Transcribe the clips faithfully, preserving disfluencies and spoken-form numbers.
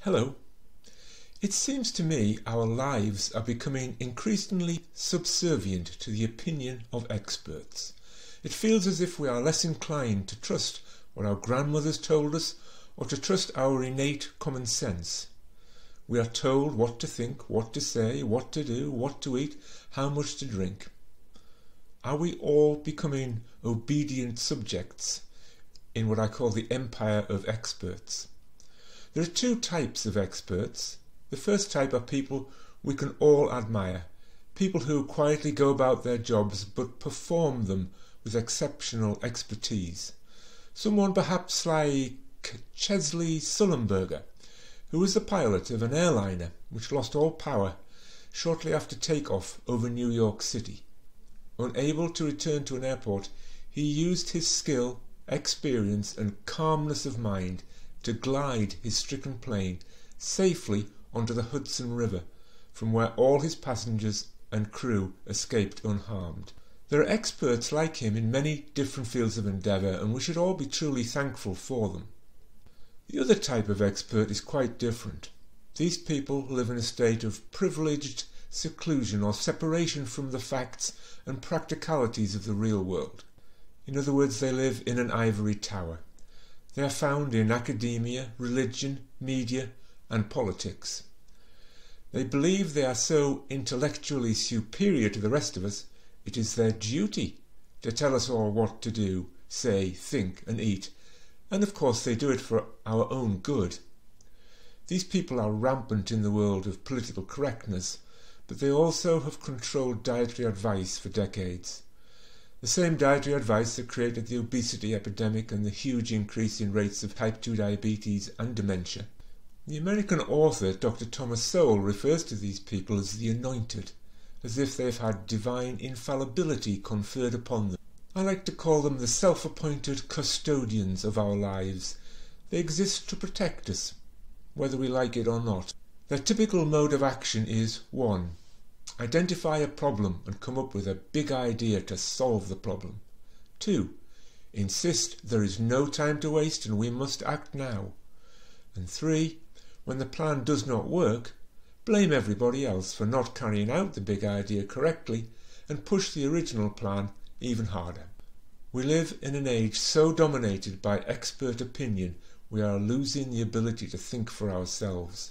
Hello. It seems to me our lives are becoming increasingly subservient to the opinion of experts. It feels as if we are less inclined to trust what our grandmothers told us or to trust our innate common sense. We are told what to think, what to say, what to do, what to eat, how much to drink. Are we all becoming obedient subjects in what I call the empire of experts? There are two types of experts. The first type are people we can all admire, people who quietly go about their jobs but perform them with exceptional expertise. Someone perhaps like Chesley Sullenberger, who was the pilot of an airliner which lost all power shortly after takeoff over New York City. Unable to return to an airport, he used his skill, experience and calmness of mind to glide his stricken plane safely onto the Hudson River, from where all his passengers and crew escaped unharmed. There are experts like him in many different fields of endeavour, and we should all be truly thankful for them. The other type of expert is quite different. These people live in a state of privileged seclusion or separation from the facts and practicalities of the real world. In other words, they live in an ivory tower. They are found in academia, religion, media and politics. They believe they are so intellectually superior to the rest of us, it is their duty to tell us all what to do, say, think and eat, and of course they do it for our own good. These people are rampant in the world of political correctness, but they also have controlled dietary advice for decades. The same dietary advice that created the obesity epidemic and the huge increase in rates of type two diabetes and dementia. The American author Doctor Thomas Sowell refers to these people as the anointed, as if they've had divine infallibility conferred upon them. I like to call them the self-appointed custodians of our lives. They exist to protect us, whether we like it or not. Their typical mode of action is one. Identify a problem and come up with a big idea to solve the problem. two. Insist there is no time to waste and we must act now. And three. When the plan does not work, blame everybody else for not carrying out the big idea correctly and push the original plan even harder. We live in an age so dominated by expert opinion we are losing the ability to think for ourselves.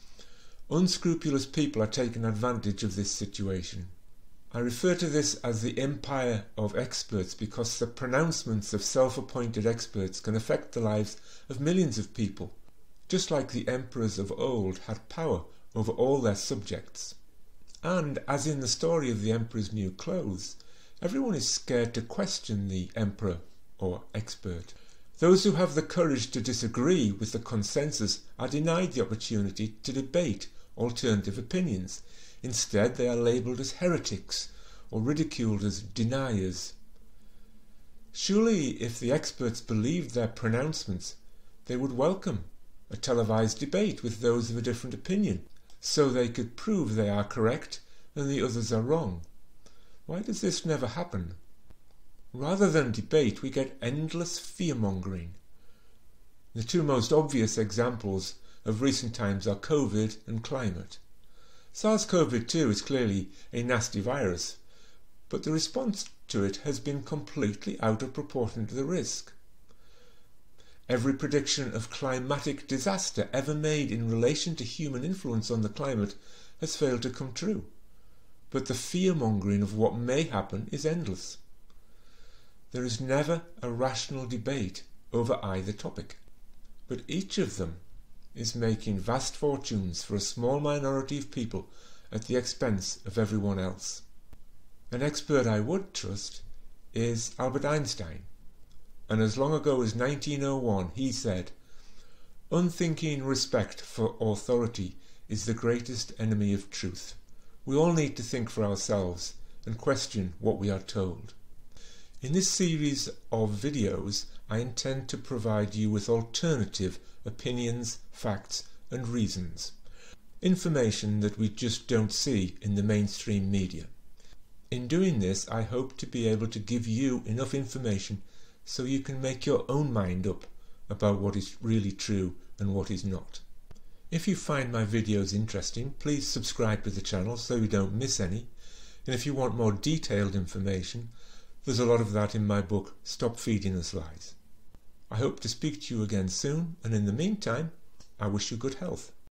Unscrupulous people are taking advantage of this situation. I refer to this as the empire of experts because the pronouncements of self-appointed experts can affect the lives of millions of people, just like the emperors of old had power over all their subjects. And, as in the story of the emperor's new clothes, everyone is scared to question the emperor or expert. Those who have the courage to disagree with the consensus are denied the opportunity to debate alternative opinions. Instead, they are labelled as heretics or ridiculed as deniers. Surely, if the experts believed their pronouncements, they would welcome a televised debate with those of a different opinion, so they could prove they are correct and the others are wrong. Why does this never happen? Rather than debate, we get endless fear-mongering. The two most obvious examples of recent times are COVID and climate. SARS CoV two is clearly a nasty virus, but the response to it has been completely out of proportion to the risk. Every prediction of climatic disaster ever made in relation to human influence on the climate has failed to come true, but the fear-mongering of what may happen is endless. There is never a rational debate over either topic, but each of them is making vast fortunes for a small minority of people at the expense of everyone else. An expert I would trust is Albert Einstein, and as long ago as nineteen oh one he said, "Unthinking respect for authority is the greatest enemy of truth. We all need to think for ourselves and question what we are told." In this series of videos, I intend to provide you with alternative opinions, facts and reasons. Information that we just don't see in the mainstream media. In doing this, I hope to be able to give you enough information so you can make your own mind up about what is really true and what is not. If you find my videos interesting, please subscribe to the channel so you don't miss any. And if you want more detailed information, there's a lot of that in my book, Stop Feeding Us Lies. I hope to speak to you again soon, and in the meantime, I wish you good health.